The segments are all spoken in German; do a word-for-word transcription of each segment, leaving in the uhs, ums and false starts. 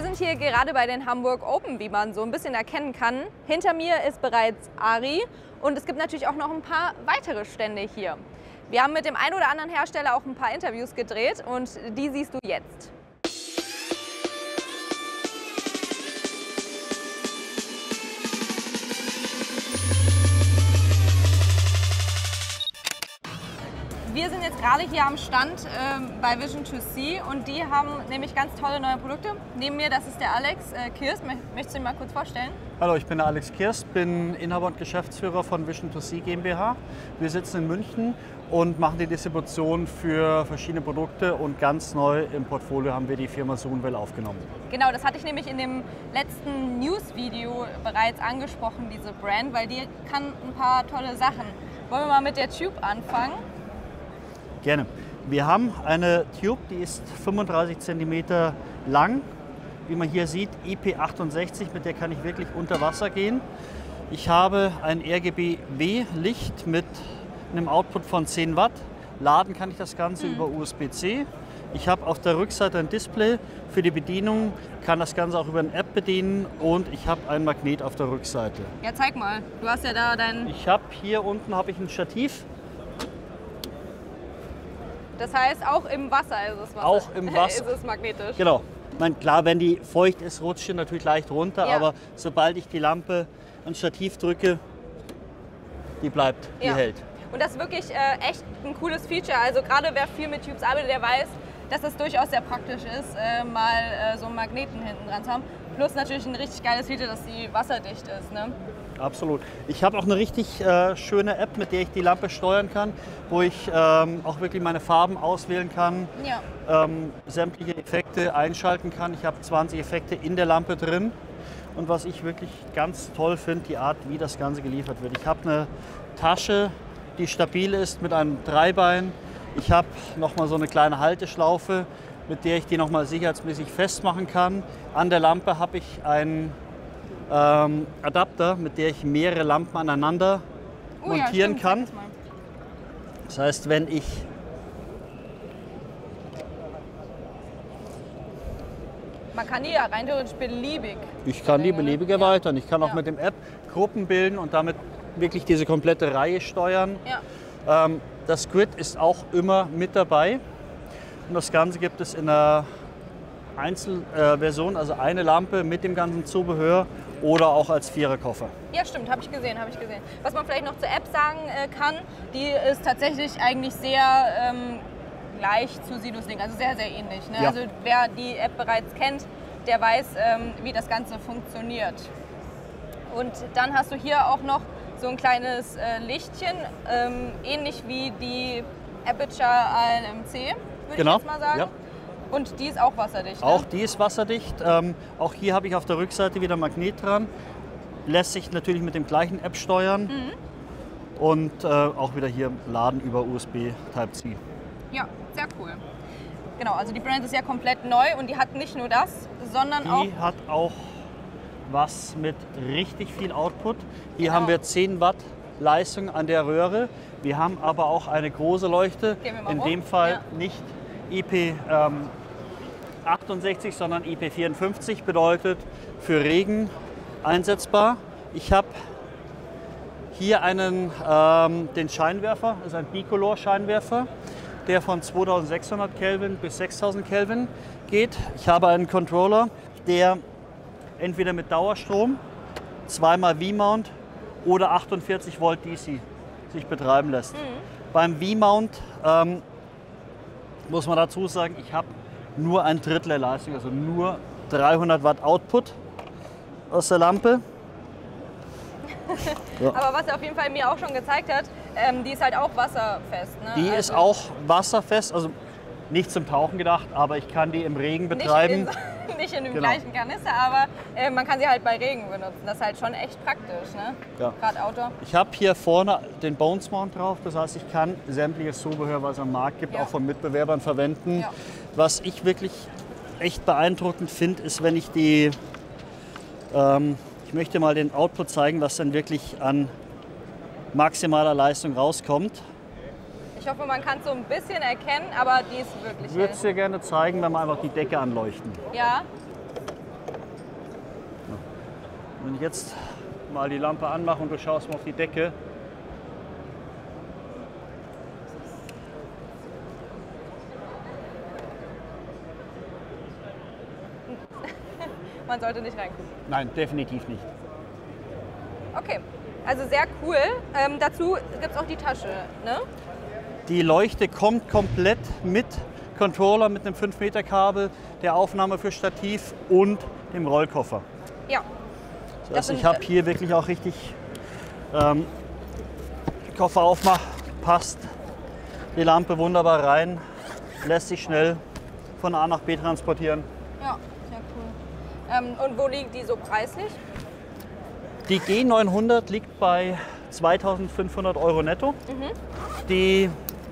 Wir sind hier gerade bei den Hamburg Open, wie man so ein bisschen erkennen kann. Hinter mir ist bereits Ari und es gibt natürlich auch noch ein paar weitere Stände hier. Wir haben mit dem einen oder anderen Hersteller auch ein paar Interviews gedreht und die siehst du jetzt. Wir sind jetzt gerade hier am Stand äh, bei Vision to See und die haben nämlich ganz tolle neue Produkte. Neben mir, das ist der Alex äh, Kirst. Möchtest du ihn mal kurz vorstellen? Hallo, ich bin der Alex Kirst, bin Inhaber und Geschäftsführer von Vision to See GmbH. Wir sitzen in München und machen die Distribution für verschiedene Produkte und ganz neu im Portfolio haben wir die Firma Sunwell aufgenommen. Genau, das hatte ich nämlich in dem letzten News-Video bereits angesprochen, diese Brand, weil die kann ein paar tolle Sachen. Wollen wir mal mit der Tube anfangen? Gerne. Wir haben eine Tube, die ist fünfunddreißig Zentimeter lang. Wie man hier sieht, I P achtundsechzig, mit der kann ich wirklich unter Wasser gehen. Ich habe ein R G B W-Licht mit einem Output von zehn Watt. Laden kann ich das Ganze mhm. über U S B C. Ich habe auf der Rückseite ein Display für die Bedienung, kann das Ganze auch über eine App bedienen und ich habe ein Magnet auf der Rückseite. Ja, zeig mal. Du hast ja da dein... Ich habe hier unten habe ich ein Stativ. Das heißt, auch im Wasser ist es Wasser. Auch im Wasser. ist es magnetisch. Genau. Ich meine, klar, wenn die feucht ist, rutscht sie natürlich leicht runter, ja. aber sobald ich die Lampe ans Stativ drücke, die bleibt, die ja. hält. Und das ist wirklich äh, echt ein cooles Feature. Also gerade wer viel mit Tubes arbeitet, der weiß, dass es durchaus sehr praktisch ist, äh, mal äh, so einen Magneten hinten dran zu haben. Plus natürlich ein richtig geiles Feature, dass die wasserdicht ist. Ne? Absolut. Ich habe auch eine richtig äh, schöne App, mit der ich die Lampe steuern kann, wo ich ähm, auch wirklich meine Farben auswählen kann, ja. ähm, sämtliche Effekte einschalten kann. Ich habe zwanzig Effekte in der Lampe drin. Und was ich wirklich ganz toll finde, die Art, wie das Ganze geliefert wird. Ich habe eine Tasche, die stabil ist mit einem Dreibein. Ich habe nochmal so eine kleine Halteschlaufe, mit der ich die nochmal sicherheitsmäßig festmachen kann. An der Lampe habe ich einen ähm, Adapter, mit der ich mehrere Lampen aneinander oh, montieren ja, stimmt, kann. Das heißt, wenn ich Man kann die ja rein theoretisch beliebig. Ich kann die beliebig ja. erweitern. Ich kann auch ja. mit dem App Gruppen bilden und damit wirklich diese komplette Reihe steuern. Ja. Ähm, das Grid ist auch immer mit dabei. Und das Ganze gibt es in einer Einzelversion, äh, also eine Lampe mit dem ganzen Zubehör oder auch als Viererkoffer. Ja, stimmt, habe ich gesehen, habe ich gesehen. Was man vielleicht noch zur App sagen äh, kann, die ist tatsächlich eigentlich sehr ähm, gleich zu Sinus Link, also sehr, sehr ähnlich. Ne? Ja. Also wer die App bereits kennt, der weiß, ähm, wie das Ganze funktioniert. Und dann hast du hier auch noch so ein kleines äh, Lichtchen, ähm, ähnlich wie die Aperture A L M C, würde genau. ich jetzt mal sagen. Ja. Und die ist auch wasserdicht. Ne? Auch die ist wasserdicht. Ähm, auch hier habe ich auf der Rückseite wieder Magnet dran. Lässt sich natürlich mit dem gleichen App steuern. Mhm. Und äh, auch wieder hier laden über U S B Type-C. Ja, sehr cool. Genau, also die Brand ist ja komplett neu und die hat nicht nur das, sondern die auch... Die hat auch was mit richtig viel Output. Hier genau. haben wir zehn Watt Leistung an der Röhre. Wir haben aber auch eine große Leuchte. In rum. dem Fall ja. nicht I P achtundsechzig, sondern I P vierundfünfzig, bedeutet für Regen einsetzbar. Ich habe hier einen, ähm, den Scheinwerfer, das ist ein Bicolor-Scheinwerfer, der von zweitausendsechshundert Kelvin bis sechstausend Kelvin geht. Ich habe einen Controller, der entweder mit Dauerstrom, zweimal V-Mount oder achtundvierzig Volt D C sich betreiben lässt. Mhm. Beim V-Mount ähm, muss man dazu sagen, ich habe nur ein Drittel der Leistung, also nur dreihundert Watt Output aus der Lampe. Ja. Aber was er auf jeden Fall mir auch schon gezeigt hat, ähm, die ist halt auch wasserfest. Ne? Die also ist auch wasserfest, also nicht zum Tauchen gedacht, aber ich kann die im Regen betreiben. Nicht in, nicht in dem genau. gleichen Kanister, aber äh, man kann sie halt bei Regen benutzen. Das ist halt schon echt praktisch, ne? Ja. Gerade Outdoor. Ich habe hier vorne den Bones Mount drauf, das heißt, ich kann sämtliches Zubehör, was es am Markt gibt, ja. auch von Mitbewerbern verwenden. Ja. Was ich wirklich echt beeindruckend finde, ist, wenn ich die, ähm, ich möchte mal den Output zeigen, was dann wirklich an maximaler Leistung rauskommt. Ich hoffe, man kann es so ein bisschen erkennen, aber die ist wirklich Ich würde hell. es dir gerne zeigen, wenn wir einfach die Decke anleuchten. Ja. Wenn ich jetzt mal die Lampe anmache und du schaust mal auf die Decke, Man sollte nicht reingucken. nein, definitiv nicht. Okay, also sehr cool. Ähm, dazu gibt es auch die Tasche, ne? Die Leuchte kommt komplett mit Controller, mit einem fünf Meter Kabel, der Aufnahme für Stativ und dem Rollkoffer. Ja. Das heißt, ich habe hier wirklich auch richtig ähm, Koffer aufmacht, passt die Lampe wunderbar rein, lässt sich schnell von A nach B transportieren. Ja, sehr cool. Ähm, und wo liegt die so preislich? Die G neunhundert liegt bei zweitausendfünfhundert Euro netto. Mhm. Die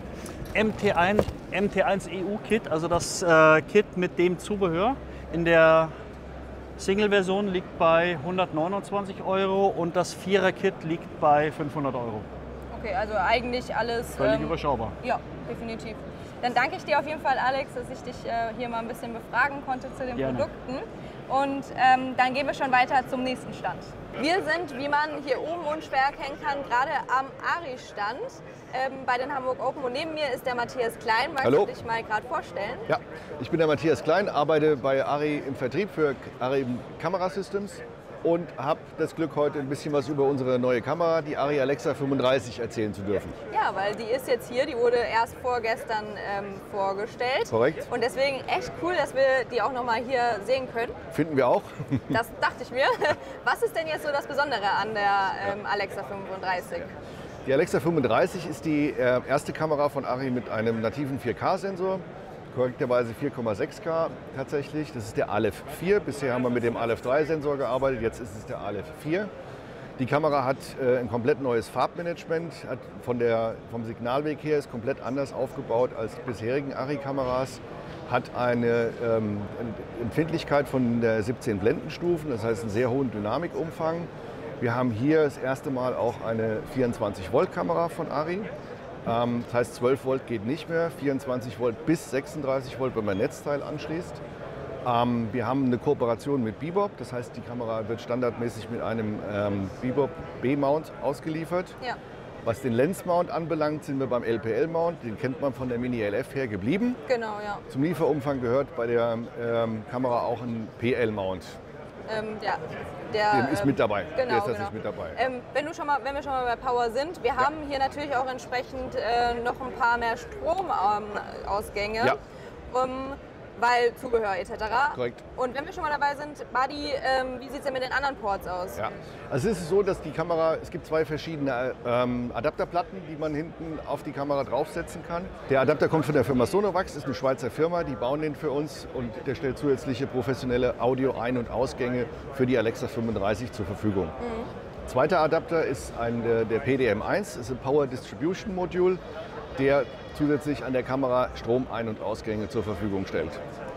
M T eins, M T eins E U Kit, also das äh, Kit mit dem Zubehör, in der Single-Version liegt bei hundertneunundzwanzig Euro und das Vierer-Kit liegt bei fünfhundert Euro. Okay, also eigentlich alles... Völlig ähm, überschaubar. Ja, definitiv. Dann danke ich dir auf jeden Fall, Alex, dass ich dich äh, hier mal ein bisschen befragen konnte zu den Gerne. Produkten. Und ähm, dann gehen wir schon weiter zum nächsten Stand. Wir sind, wie man hier oben unschwer erkennen kann, gerade am Ari-Stand ähm, bei den Hamburg Open. Und neben mir ist der Matthias Klein. Magst Hallo. du dich mal gerade vorstellen? Ja, ich bin der Matthias Klein, arbeite bei Ari im Vertrieb für Ari Kamerasystems und habe das Glück, heute ein bisschen was über unsere neue Kamera, die Ari Alexa fünfunddreißig, erzählen zu dürfen. Ja, weil die ist jetzt hier, die wurde erst vorgestern ähm, vorgestellt. Korrekt. Und deswegen echt cool, dass wir die auch noch mal hier sehen können. Finden wir auch. Das dachte ich mir. Was ist denn jetzt so das Besondere an der ähm, Alexa fünfunddreißig? Die Alexa fünfunddreißig ist die äh, erste Kamera von Ari mit einem nativen vier K-Sensor. Korrekterweise vier Komma sechs K tatsächlich. Das ist der Aleph vier. Bisher haben wir mit dem Aleph drei Sensor gearbeitet, jetzt ist es der Aleph vier. Die Kamera hat äh, ein komplett neues Farbmanagement, hat von der, vom Signalweg her ist komplett anders aufgebaut als die bisherigen Ari-Kameras, hat eine ähm, Empfindlichkeit von der siebzehn Blendenstufen, das heißt einen sehr hohen Dynamikumfang. Wir haben hier das erste Mal auch eine vierundzwanzig Volt Kamera von Ari. Ähm, das heißt zwölf Volt geht nicht mehr, vierundzwanzig Volt bis sechsunddreißig Volt, wenn man ein Netzteil anschließt. Ähm, wir haben eine Kooperation mit Bebop, das heißt die Kamera wird standardmäßig mit einem ähm, Bebop B-Mount ausgeliefert. Ja. Was den Lens-Mount anbelangt, sind wir beim L P L-Mount, den kennt man von der Mini L F her geblieben. Genau, ja. Zum Lieferumfang gehört bei der ähm, Kamera auch ein P L-Mount. Ähm, ja, der Der ist ähm, mit dabei. Genau, der ist tatsächlich genau. mit dabei. Ähm, wenn, du schon mal, wenn wir schon mal bei Power sind, wir haben hier natürlich auch entsprechend äh, noch ein paar mehr Stromausgänge, Ja. um, weil Zubehör et cetera. Korrekt. Und wenn wir schon mal dabei sind, Buddy, ähm, wie sieht es denn mit den anderen Ports aus? Ja. Also es ist so, dass die Kamera, es gibt zwei verschiedene ähm, Adapterplatten, die man hinten auf die Kamera draufsetzen kann. Der Adapter kommt von der Firma Sonovax, ist eine Schweizer Firma, die bauen den für uns und der stellt zusätzliche professionelle Audio-Ein- und Ausgänge für die Alexa fünfunddreißig zur Verfügung. Mhm. Zweiter Adapter ist ein, der, der P D M eins, ist ein Power Distribution Module, der zusätzlich an der Kamera Strom-Ein- und Ausgänge zur Verfügung stellt.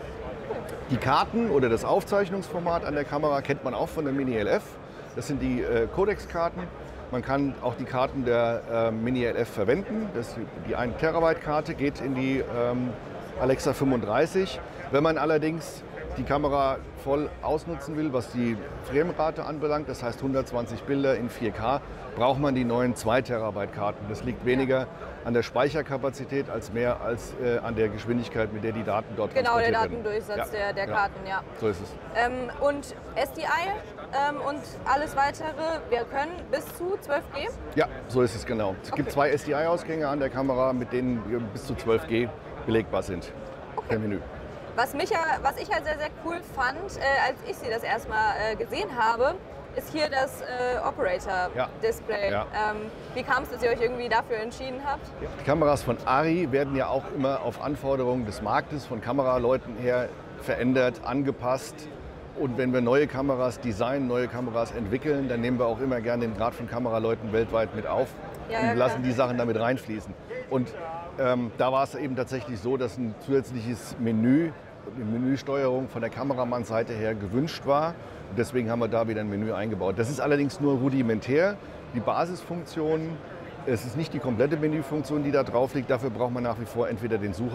Die Karten oder das Aufzeichnungsformat an der Kamera kennt man auch von der Mini L F. Das sind die äh, Codex-Karten. Man kann auch die Karten der äh, Mini L F verwenden. Das, die ein Terabyte Karte geht in die ähm, Alexa fünfunddreißig. Wenn man allerdings die Kamera voll ausnutzen will, was die Framerate anbelangt, das heißt hundertzwanzig Bilder in vier K, braucht man die neuen zwei Terabyte Karten. Das liegt weniger an der Speicherkapazität als mehr als äh, an der Geschwindigkeit, mit der die Daten dort Genau, der transportiert werden. Datendurchsatz Ja. der, der Ja. Karten, ja. So ist es. Ähm, und S D I ähm, und alles weitere, wir können bis zu zwölf G? Ja, so ist es genau. Es gibt Okay. zwei S D I-Ausgänge an der Kamera, mit denen wir bis zu zwölf G belegbar sind per Menü. Was, mich ja, was ich halt sehr, sehr cool fand, äh, als ich sie das erstmal äh, gesehen habe, ist hier das äh, Operator-Display. Ja. Ja. Ähm, wie kam es, dass ihr euch irgendwie dafür entschieden habt? Die Kameras von Ari werden ja auch immer auf Anforderungen des Marktes von Kameraleuten her verändert, angepasst. Und wenn wir neue Kameras designen, neue Kameras entwickeln, dann nehmen wir auch immer gerne den Grad von Kameraleuten weltweit mit auf Ja, und ja, lassen klar. die Sachen damit reinfließen. Und ähm, da war es eben tatsächlich so, dass ein zusätzliches Menü, eine Menüsteuerung von der Kameramannsseite her gewünscht war. Und deswegen haben wir da wieder ein Menü eingebaut. Das ist allerdings nur rudimentär. Die Basisfunktion, es ist nicht die komplette Menüfunktion, die da drauf liegt. Dafür braucht man nach wie vor entweder den Sucher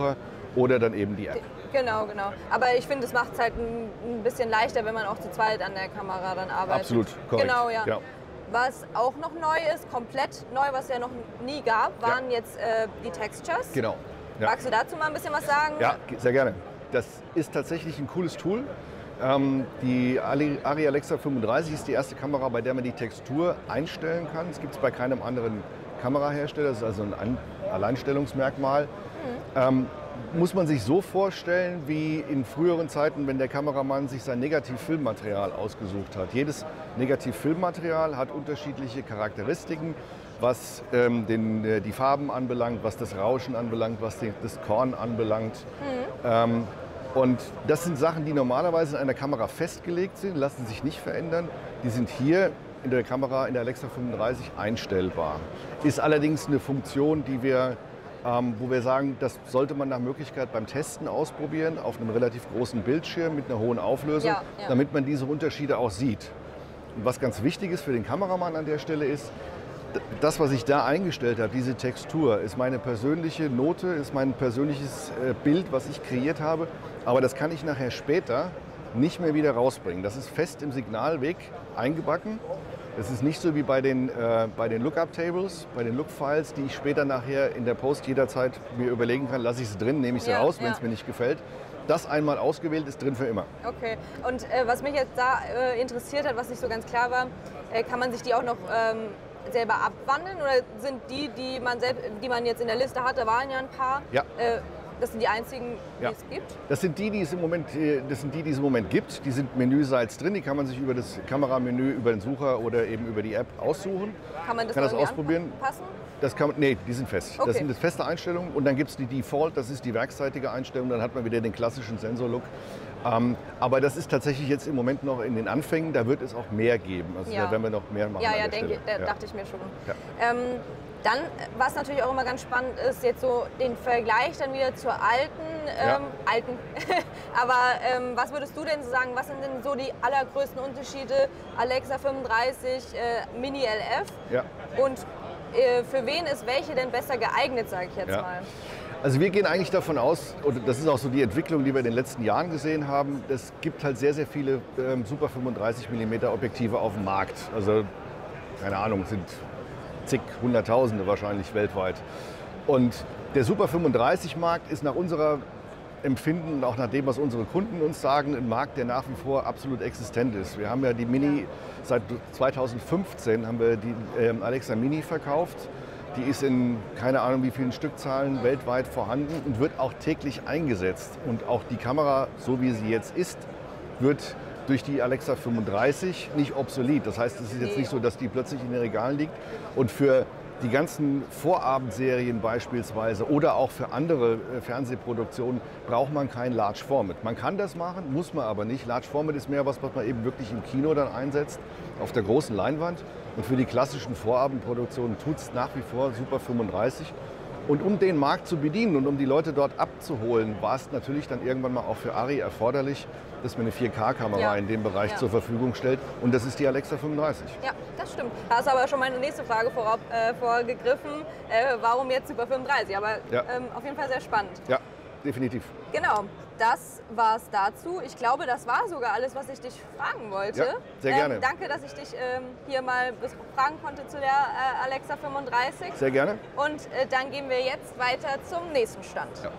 oder dann eben die App. Genau, genau. Aber ich finde, es macht es halt ein, ein bisschen leichter, wenn man auch zu zweit an der Kamera dann arbeitet. Absolut, korrekt. Genau, ja. ja. Was auch noch neu ist, komplett neu, was es ja noch nie gab, waren ja. jetzt äh, die Textures. Genau. Ja. Magst du dazu mal ein bisschen was sagen? Ja, sehr gerne. Das ist tatsächlich ein cooles Tool. Ähm, die Arri Alexa fünfunddreißig ist die erste Kamera, bei der man die Textur einstellen kann. Das gibt es bei keinem anderen Kamerahersteller. Das ist also ein Alleinstellungsmerkmal. Mhm. Ähm, muss man sich so vorstellen wie in früheren Zeiten, wenn der Kameramann sich sein Negativfilmmaterial ausgesucht hat. Jedes Negativfilmmaterial hat unterschiedliche Charakteristiken, was ähm, den, äh, die Farben anbelangt, was das Rauschen anbelangt, was den, das Korn anbelangt. Mhm. Ähm, und das sind Sachen, die normalerweise in einer Kamera festgelegt sind, lassen sich nicht verändern. Die sind hier in der Kamera, in der Alexa fünfunddreißig einstellbar. Ist allerdings eine Funktion, die wir Ähm, wo wir sagen, das sollte man nach Möglichkeit beim Testen ausprobieren, auf einem relativ großen Bildschirm mit einer hohen Auflösung, ja, ja. damit man diese Unterschiede auch sieht. Und was ganz wichtig ist für den Kameramann an der Stelle ist, das, was ich da eingestellt habe, diese Textur, ist meine persönliche Note, ist mein persönliches Bild, was ich kreiert habe, aber das kann ich nachher später nicht mehr wieder rausbringen. Das ist fest im Signalweg eingebacken. Es ist nicht so wie bei den, äh, bei den Lookup-Tables, bei den Look-Files, die ich später nachher in der Post jederzeit mir überlegen kann, lasse ich sie drin, nehme ich sie ja, raus, wenn es ja. mir nicht gefällt. Das einmal ausgewählt ist drin für immer. Okay. Und äh, was mich jetzt da äh, interessiert hat, was nicht so ganz klar war, äh, kann man sich die auch noch ähm, selber abwandeln oder sind die, die man, selbst, die man jetzt in der Liste hatte, waren ja ein paar? Ja. Äh, Das sind die einzigen, die ja. es gibt? Das sind die, die es im Moment, das sind die, die es im Moment gibt. Die sind menüseits drin. Die kann man sich über das Kameramenü, über den Sucher oder eben über die App aussuchen. Kann man das, kann das ausprobieren? Anpassen? Das kann, nee, die sind fest. Okay. Das sind jetzt feste Einstellungen. Und dann gibt es die Default, das ist die werksseitige Einstellung. Dann hat man wieder den klassischen Sensor-Look. Ähm, aber das ist tatsächlich jetzt im Moment noch in den Anfängen. Da wird es auch mehr geben. Also ja. da werden wir noch mehr machen. Ja, ja, an der denke, Stelle. da dachte ich mir schon. Ja. Ähm, Dann, was natürlich auch immer ganz spannend ist, jetzt so den Vergleich dann wieder zur alten, ähm, Ja. alten. Aber ähm, was würdest du denn sagen, was sind denn so die allergrößten Unterschiede Alexa fünfunddreißig, äh, Mini L F? Ja. Und äh, für wen ist welche denn besser geeignet, sage ich jetzt Ja. mal? Also wir gehen eigentlich davon aus, und das ist auch so die Entwicklung, die wir in den letzten Jahren gesehen haben, es gibt halt sehr, sehr viele ähm, Super fünfunddreißig Millimeter Objektive auf dem Markt. Also, keine Ahnung, sind zig, Hunderttausende wahrscheinlich weltweit. Und der Super fünfunddreißig-Markt ist nach unserer Empfinden und auch nach dem, was unsere Kunden uns sagen, ein Markt, der nach wie vor absolut existent ist. Wir haben ja die Mini, seit zweitausendfünfzehn haben wir die ähm, Alexa Mini verkauft. Die ist in keine Ahnung wie vielen Stückzahlen weltweit vorhanden und wird auch täglich eingesetzt. Und auch die Kamera, so wie sie jetzt ist, wird durch die Alexa fünfunddreißig nicht obsolet. Das heißt, es ist jetzt nicht so, dass die plötzlich in den Regalen liegt. Und für die ganzen Vorabendserien beispielsweise oder auch für andere äh, Fernsehproduktionen braucht man kein Large Format. Man kann das machen, muss man aber nicht. Large Format ist mehr was, was man eben wirklich im Kino dann einsetzt, auf der großen Leinwand. Und für die klassischen Vorabendproduktionen tut es nach wie vor Super fünfunddreißig. Und um den Markt zu bedienen und um die Leute dort abzuholen, war es natürlich dann irgendwann mal auch für Arri erforderlich, dass man eine vier K-Kamera ja. in dem Bereich ja. zur Verfügung stellt. Und das ist die Alexa fünfunddreißig. Ja, das stimmt. Da hast aber schon meine nächste Frage vorab, äh, vorgegriffen. Äh, warum jetzt Super fünfunddreißig? Aber ja. ähm, auf jeden Fall sehr spannend. Ja, definitiv. Genau, das war es dazu. Ich glaube, das war sogar alles, was ich dich fragen wollte. Ja, sehr gerne. Ähm, danke, dass ich dich ähm, hier mal fragen konnte zu der äh, Alexa fünfunddreißig. Sehr gerne. Und äh, dann gehen wir jetzt weiter zum nächsten Stand. Ja.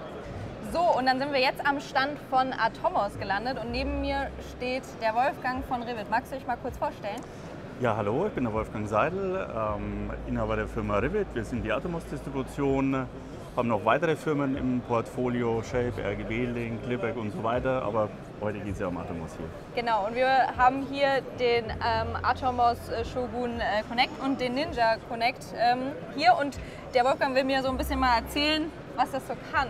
So, und dann sind wir jetzt am Stand von Atomos gelandet und neben mir steht der Wolfgang von Rivet. Magst du dich mal kurz vorstellen? Ja, hallo, ich bin der Wolfgang Seidel, ähm, Inhaber der Firma Rivet. Wir sind die Atomos-Distribution, haben noch weitere Firmen im Portfolio, Shape, R G B, Link, Lippert und so weiter, aber heute geht es ja um Atomos hier. Genau, und wir haben hier den ähm, Atomos Shogun äh, Connect und den Ninja Connect ähm, hier und der Wolfgang will mir so ein bisschen mal erzählen, was das so kann.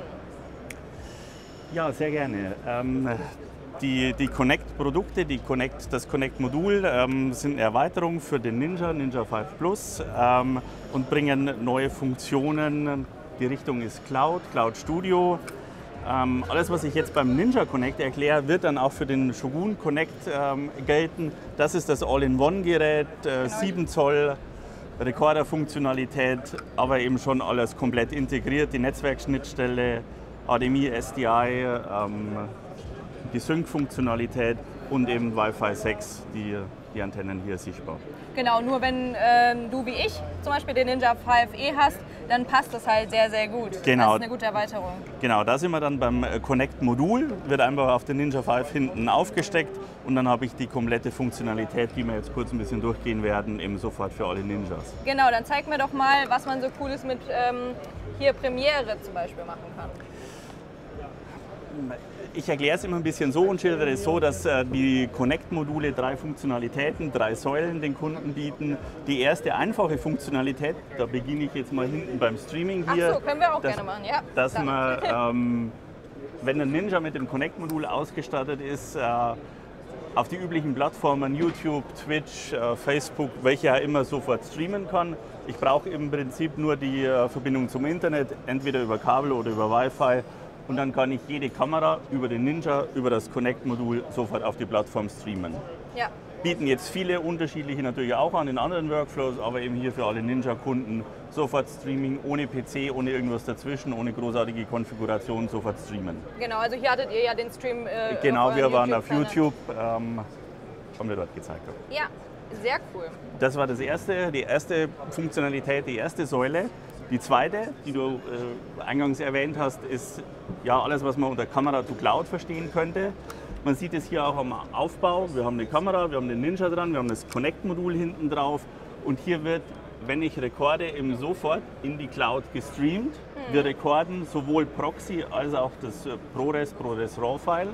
Ja, sehr gerne. Ähm, die die Connect-Produkte, die Connect, das Connect-Modul ähm, sind eine Erweiterung für den Ninja, Ninja fünf Plus ähm, und bringen neue Funktionen. Die Richtung ist Cloud, Cloud Studio. Ähm, alles, was ich jetzt beim Ninja Connect erkläre, wird dann auch für den Shogun Connect ähm, gelten. Das ist das All-in-One-Gerät, äh, sieben Zoll Rekorder-Funktionalität, aber eben schon alles komplett integriert, die Netzwerkschnittstelle, H D M I, S D I, ähm, die Sync-Funktionalität und eben Wi-Fi sechs, die, die Antennen hier sichtbar. Genau, nur wenn äh, du wie ich zum Beispiel den Ninja fünf E hast, dann passt das halt sehr, sehr gut. Genau. Das ist eine gute Erweiterung. Genau, da sind wir dann beim Connect-Modul, wird einfach auf den Ninja fünf hinten aufgesteckt und dann habe ich die komplette Funktionalität, die wir jetzt kurz ein bisschen durchgehen werden, eben sofort für alle Ninjas. Genau, dann zeig mir doch mal, was man so Cooles mit ähm, hier Premiere zum Beispiel machen kann. Ich erkläre es immer ein bisschen so und schildere es so, dass äh, die Connect-Module drei Funktionalitäten, drei Säulen den Kunden bieten. Die erste einfache Funktionalität, da beginne ich jetzt mal hinten beim Streaming hier. Ach so, können wir auch dass, gerne machen, ja. Dass man, ähm, wenn ein Ninja mit dem Connect-Modul ausgestattet ist, äh, auf die üblichen Plattformen YouTube, Twitch, äh, Facebook, welche er immer sofort streamen kann. Ich brauche im Prinzip nur die äh, Verbindung zum Internet, entweder über Kabel oder über Wi-Fi. Und dann kann ich jede Kamera über den Ninja, über das Connect-Modul sofort auf die Plattform streamen. Ja. Bieten jetzt viele unterschiedliche natürlich auch an in anderen Workflows, aber eben hier für alle Ninja-Kunden sofort Streaming, ohne P C, ohne irgendwas dazwischen, ohne großartige Konfiguration, sofort streamen. Genau, also hier hattet ihr ja den Stream. Äh, genau, auf wir waren auf YouTube-Channel. YouTube, ähm, haben wir dort gezeigt. Ja, sehr cool. Das war das erste, die erste Funktionalität, die erste Säule. Die zweite, die du äh, eingangs erwähnt hast, ist ja alles, was man unter Kamera to Cloud verstehen könnte. Man sieht es hier auch am Aufbau. Wir haben eine Kamera, wir haben den Ninja dran, wir haben das Connect-Modul hinten drauf. Und hier wird, wenn ich rekorde, eben sofort in die Cloud gestreamt. Mhm. Wir rekorden sowohl Proxy als auch das ProRes, ProRes RAW-File.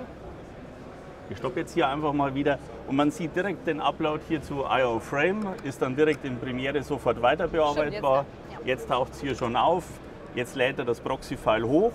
Ich stoppe jetzt hier einfach mal wieder und man sieht direkt den Upload hier zu I O Frame, ist dann direkt in Premiere sofort weiter bearbeitbar. Stimmt, jetzt, ja. Jetzt taucht es hier schon auf, jetzt lädt er das Proxy-File hoch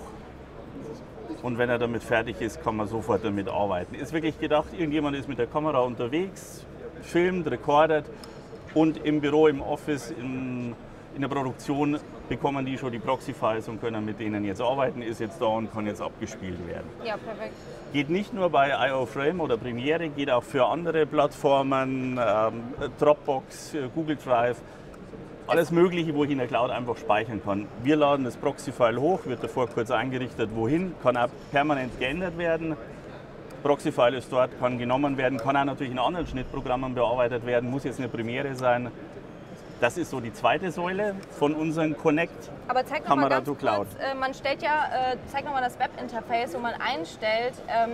und wenn er damit fertig ist, kann man sofort damit arbeiten. Ist wirklich gedacht, irgendjemand ist mit der Kamera unterwegs, filmt, recordet und im Büro, im Office, in, in der Produktion bekommen die schon die Proxy-Files und können mit denen jetzt arbeiten, ist jetzt da und kann jetzt abgespielt werden. Ja, perfekt. Geht nicht nur bei I O Frame oder Premiere, geht auch für andere Plattformen, ähm, Dropbox, Google Drive, alles Mögliche, wo ich in der Cloud einfach speichern kann. Wir laden das Proxy-File hoch, wird davor kurz eingerichtet, wohin, kann auch permanent geändert werden. Proxy-File ist dort, kann genommen werden, kann auch natürlich in anderen Schnittprogrammen bearbeitet werden, muss jetzt eine Premiere sein. Das ist so die zweite Säule von unserem Connect. Aber zeig noch mal ganz kurz, äh, man stellt ja, äh, zeig noch mal das Webinterface, wo man einstellt, ähm,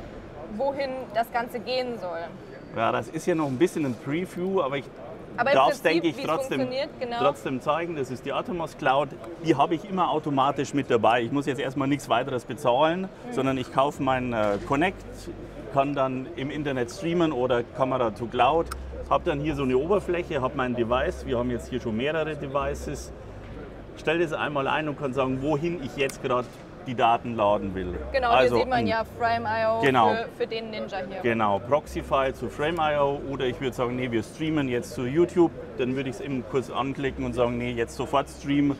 wohin das Ganze gehen soll. Ja, das ist ja noch ein bisschen ein Preview, aber ich aber darf es, Prinzip, denke ich, trotzdem, genau. trotzdem zeigen. Das ist die Atomos Cloud. Die habe ich immer automatisch mit dabei. Ich muss jetzt erstmal nichts weiteres bezahlen, mhm. sondern ich kaufe meinen äh, Connect, kann dann im Internet streamen oder Kamera to Cloud. Habe dann hier so eine Oberfläche, habe mein Device, wir haben jetzt hier schon mehrere Devices, stelle das einmal ein und kann sagen, wohin ich jetzt gerade die Daten laden will. Genau, also, hier sieht man ja Frame punkt i o genau, für, für den Ninja hier. Genau, Proxy-File zu Frame punkt i o oder ich würde sagen, nee, wir streamen jetzt zu YouTube, dann würde ich es eben kurz anklicken und sagen, nee, jetzt sofort streamen.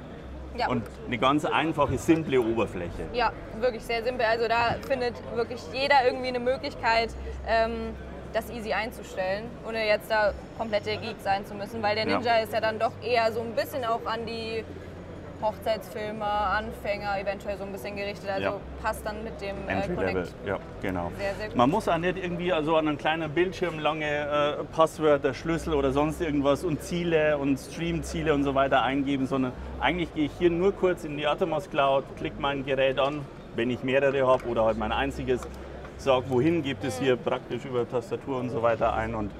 Ja. Und eine ganz einfache, simple Oberfläche. Ja, wirklich sehr simpel. Also da findet wirklich jeder irgendwie eine Möglichkeit, ähm, das easy einzustellen, ohne jetzt da komplette Geek sein zu müssen, weil der Ninja ja. ist ja dann doch eher so ein bisschen auch an die Hochzeitsfilmer, Anfänger eventuell so ein bisschen gerichtet, also ja. passt dann mit dem äh, Connect. Ja, genau. Sehr, sehr gut. Man muss auch nicht irgendwie also an einem kleinen Bildschirm lange äh, Passwörter, Schlüssel oder sonst irgendwas und Ziele und Streamziele und so weiter eingeben, sondern eigentlich gehe ich hier nur kurz in die Atomos Cloud, klicke mein Gerät an, wenn ich mehrere habe oder halt mein einziges, sage, wohin, gibt es hier praktisch über Tastatur und so weiter ein und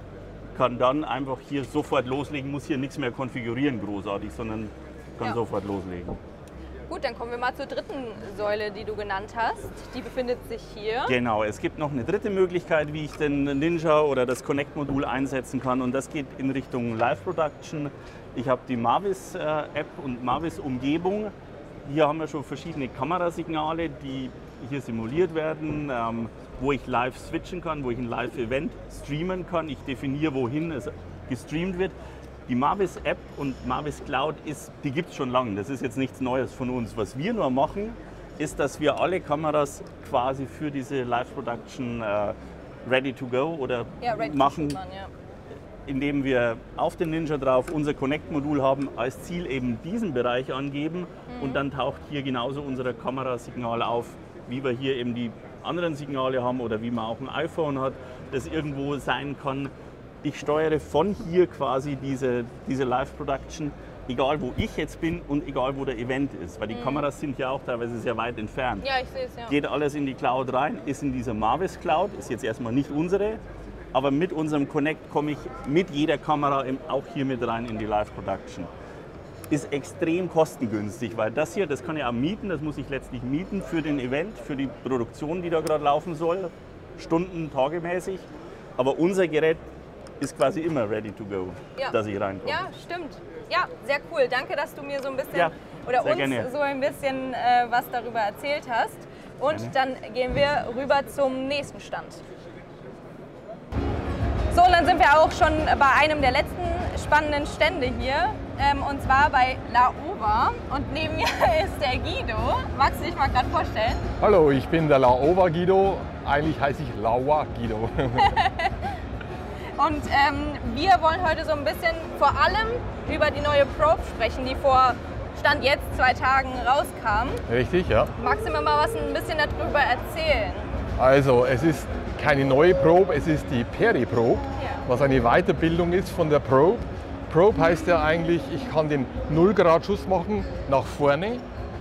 kann dann einfach hier sofort loslegen, muss hier nichts mehr konfigurieren großartig, sondern kann ja. sofort loslegen. Gut, dann kommen wir mal zur dritten Säule, die du genannt hast. Die befindet sich hier. Genau, es gibt noch eine dritte Möglichkeit, wie ich den Ninja oder das Connect-Modul einsetzen kann und das geht in Richtung Live-Production. Ich habe die Mavis-App und Mavis-Umgebung. Hier haben wir schon verschiedene Kamerasignale, die hier simuliert werden, ähm, wo ich live switchen kann, wo ich ein Live-Event streamen kann. Ich definiere, wohin es gestreamt wird. Die Mavis-App und Mavis Cloud, ist, die gibt es schon lange. Das ist jetzt nichts Neues von uns. Was wir nur machen, ist, dass wir alle Kameras quasi für diese Live-Production äh, ready to go oder ja, ready machen, to shoot, man, ja. indem wir auf den Ninja drauf unser Connect-Modul haben, als Ziel eben diesen Bereich angeben mhm. und dann taucht hier genauso unser Kamerasignal auf, wie wir hier eben die anderen Signale haben oder wie man auch ein iPhone hat, das irgendwo sein kann. Ich steuere von hier quasi diese, diese Live-Production, egal wo ich jetzt bin und egal wo der Event ist, weil die mhm. Kameras sind ja auch teilweise sehr weit entfernt. Ja, ich sehe es, ja. Geht alles in die Cloud rein, ist in dieser Mavis Cloud, ist jetzt erstmal nicht unsere, aber mit unserem Connect komme ich mit jeder Kamera auch hier mit rein in die Live-Production. Ist extrem kostengünstig, weil das hier, das kann ich auch mieten, das muss ich letztlich mieten für den Event, für die Produktion, die da gerade laufen soll, Stunden, tagemäßig, aber unser Gerät ist quasi immer ready to go, ja. dass ich reinkomme. Ja, stimmt. Ja, sehr cool. Danke, dass du mir so ein bisschen ja, oder uns gerne. so ein bisschen äh, was darüber erzählt hast. Und gerne. Dann gehen wir rüber zum nächsten Stand. So, und dann sind wir auch schon bei einem der letzten spannenden Stände hier. Ähm, und zwar bei Laowa. Und neben mir ist der Guido. Magst du dich mal gerade vorstellen? Hallo, ich bin der Laowa Guido. Eigentlich heiße ich Laowa Guido. Und ähm, wir wollen heute so ein bisschen vor allem über die neue Probe sprechen, die vor Stand jetzt zwei Tagen rauskam. Richtig, ja. Magst du mir mal was ein bisschen darüber erzählen? Also, es ist keine neue Probe, es ist die Peri Probe, ja. was eine Weiterbildung ist von der Probe. Probe heißt ja eigentlich, ich kann den null Grad Schuss machen nach vorne.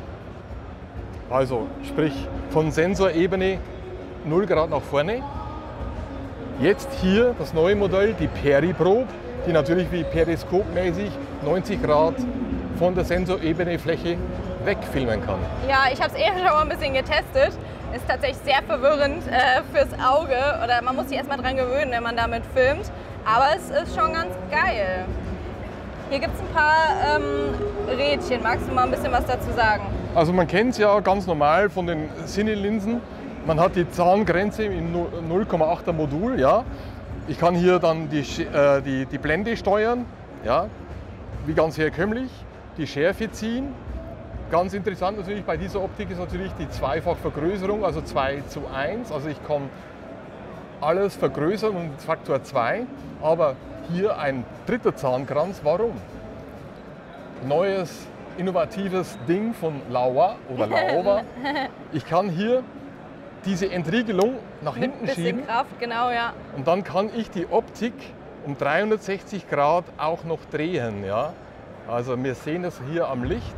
Also, sprich von Sensorebene null Grad nach vorne. Jetzt hier das neue Modell, die Peri Probe, die natürlich wie periskopmäßig neunzig Grad von der Sensorebene Fläche wegfilmen kann. Ja, ich habe es eben schon mal ein bisschen getestet. Ist tatsächlich sehr verwirrend äh, fürs Auge oder man muss sich erstmal dran gewöhnen, wenn man damit filmt. Aber es ist schon ganz geil. Hier gibt es ein paar ähm, Rädchen. Magst du mal ein bisschen was dazu sagen? Also man kennt es ja ganz normal von den Cine-Linsen. Man hat die Zahngrenze im null Komma achter Modul. Ja. Ich kann hier dann die, äh, die, die Blende steuern, ja, wie ganz herkömmlich. Die Schärfe ziehen. Ganz interessant natürlich bei dieser Optik ist natürlich die Zweifachvergrößerung, also zwei zu eins. Also ich kann alles vergrößern und Faktor zwei. Aber hier ein dritter Zahnkranz. Warum? Neues, innovatives Ding von Laowa oder Laowa. Ich kann hier diese Entriegelung nach Mit hinten bisschen schieben. Kraft, genau, ja. Und dann kann ich die Optik um dreihundertsechzig Grad auch noch drehen. Ja? Also wir sehen das hier am Licht.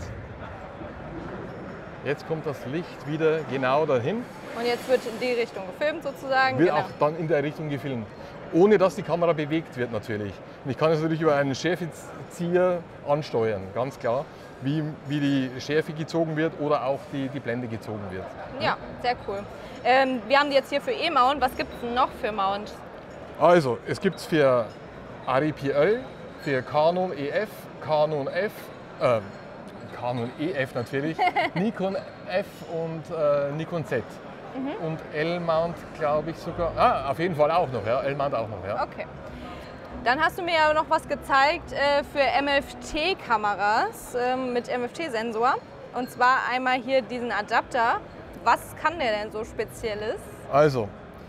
Jetzt kommt das Licht wieder genau dahin. Und jetzt wird in die Richtung gefilmt sozusagen. Wird genau. auch dann in der Richtung gefilmt. Ohne dass die Kamera bewegt wird natürlich. Und ich kann es natürlich über einen Schärfezieher ansteuern, ganz klar. Wie, wie die Schärfe gezogen wird oder auch die, die Blende gezogen wird. Ja, sehr cool. Ähm, wir haben die jetzt hier für E-Mount. Was gibt es denn noch für Mounts? Also, es gibt es für Arri P L, für Canon E F, Canon F, äh, Canon E F natürlich, Nikon F und äh, Nikon Z. Mhm. Und L-Mount glaube ich sogar, ah, auf jeden Fall auch noch, ja, L-Mount auch noch, ja. Okay. Dann hast du mir ja noch was gezeigt äh, für M F T-Kameras äh, mit M F T-Sensor. Und zwar einmal hier diesen Adapter. Was kann der denn so Spezielles? Also,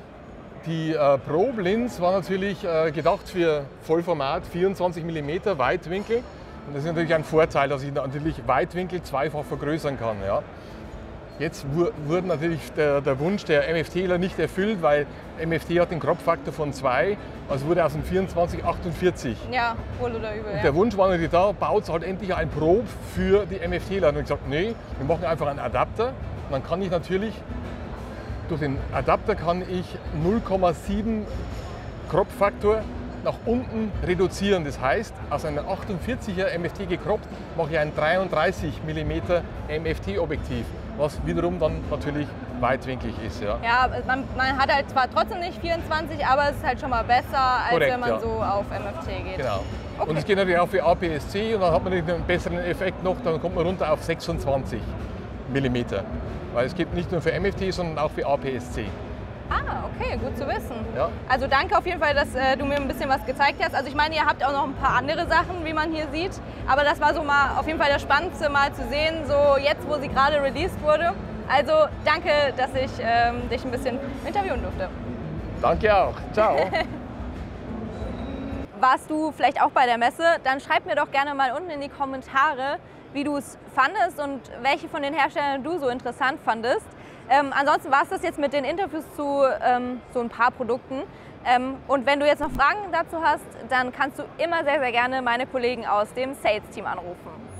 die äh, Probe Lens war natürlich äh, gedacht für Vollformat vierundzwanzig Millimeter Weitwinkel. Und das ist natürlich ein Vorteil, dass ich natürlich Weitwinkel zweifach vergrößern kann. Ja. Jetzt wurde natürlich der, der Wunsch der MFTler nicht erfüllt, weil M F T hat den Crop-Faktor von zwei, also wurde aus dem vierundzwanzig achtundvierzig. Ja, wohl oder übel. Und ja. der Wunsch war natürlich da, baut halt endlich ein Probe für die MFTler. Und ich gesagt, nee, wir machen einfach einen Adapter. Und dann kann ich natürlich, durch den Adapter kann ich null Komma sieben Crop-Faktor nach unten reduzieren. Das heißt, aus einem achtundvierziger M F T gekroppt, mache ich ein dreiunddreißig Millimeter M F T-Objektiv, was wiederum dann natürlich weitwinklig ist. Ja, ja man, man hat halt zwar trotzdem nicht vierundzwanzig, aber es ist halt schon mal besser, als Korrekt, wenn man ja. so auf M F T geht. Genau. Okay. Und es geht natürlich auch für A P S C und dann hat man einen besseren Effekt noch, dann kommt man runter auf sechsundzwanzig Millimeter. Weil es geht nicht nur für M F T, sondern auch für A P S C. Ah, okay, gut zu wissen. Ja. Also danke auf jeden Fall, dass äh, du mir ein bisschen was gezeigt hast. Also ich meine, ihr habt auch noch ein paar andere Sachen, wie man hier sieht. Aber das war so mal auf jeden Fall das Spannendste, mal zu sehen, so jetzt, wo sie gerade released wurde. Also danke, dass ich ähm, dich ein bisschen interviewen durfte. Danke auch. Ciao. warst du vielleicht auch bei der Messe? Dann schreib mir doch gerne mal unten in die Kommentare, wie du es fandest und welche von den Herstellern du so interessant fandest. Ähm, ansonsten war es das jetzt mit den Interviews zu ähm, so ein paar Produkten. Ähm, und wenn du jetzt noch Fragen dazu hast, dann kannst du immer sehr, sehr gerne meine Kollegen aus dem Sales-Team anrufen.